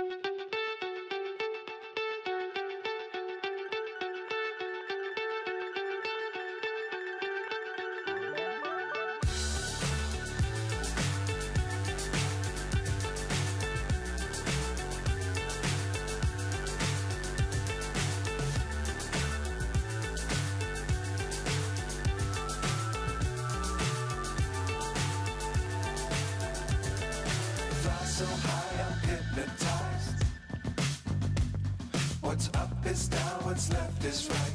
So high, I'm hypnotized. What's up is down, what's left is right.